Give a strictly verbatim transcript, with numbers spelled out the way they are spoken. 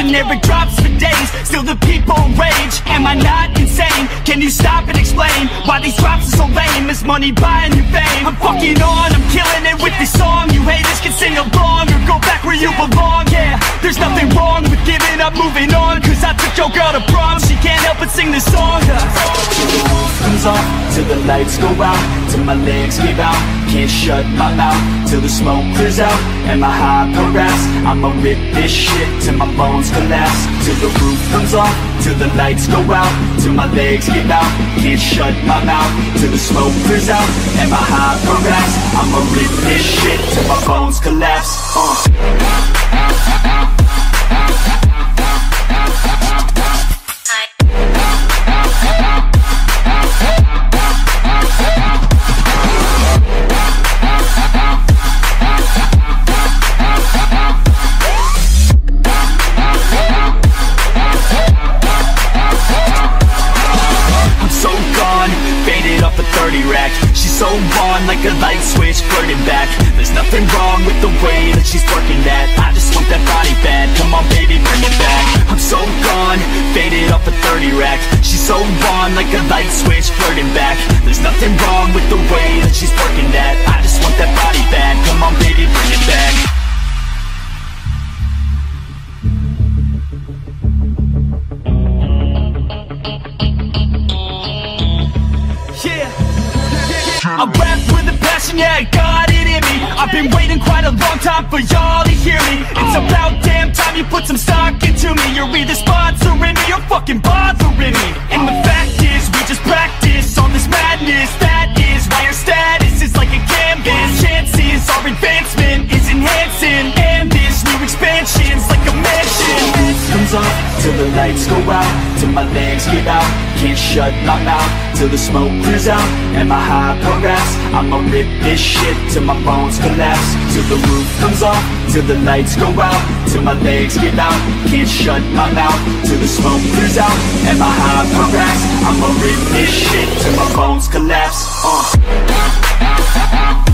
generic drops for days, still the people rage. Am I not insane? Can you stop and explain why these drops are so lame? Is money buying you fame? I'm fucking on, I'm killing it with this song. You haters can sing along or go back where you belong. Yeah, there's nothing wrong with giving up, moving on. Cause I took your girl to prom, she can't help but sing this song. Till the roof comes off, till the lights go out, till my legs give out, can't shut my mouth, till the smoke clears out, and my high harass. I'ma rip this shit till my bones collapse. Till the roof comes off, till the lights go out, till my legs give out, can't shut my mouth, till the smoke clears out, and my high harass. I'ma rip this shit till my bones collapse. uh. She's so on, like a light switch, flirting back. There's nothing wrong with the way that she's working that. I just want that body bad, come on baby, bring it back. I'm so gone, faded off a thirty rack. She's so on, like a light switch, flirting back. There's nothing wrong with the way that she's working that. I just want that body bad, come on baby, bring it back. I rap with a passion, yeah, I got it in me. I've been waiting quite a long time for y'all to hear me. It's about damn time you put some stock into me. You're either sponsoring me or fucking bothering me. And the fact is, we just practice on this madness. That is why our status is like a canvas. Chances our advancement is enhancing, and this new expansion's like a mansion. Comes off till the lights go out, till my legs give out, can't shut my mouth, till the smoke clears out, and my high harass. I'ma rip this shit till my bones collapse. Till the roof comes off, till the lights go out, till my legs give out, can't shut my mouth, till the smoke clears out, and my high harass. I'ma rip this shit till my bones collapse. uh.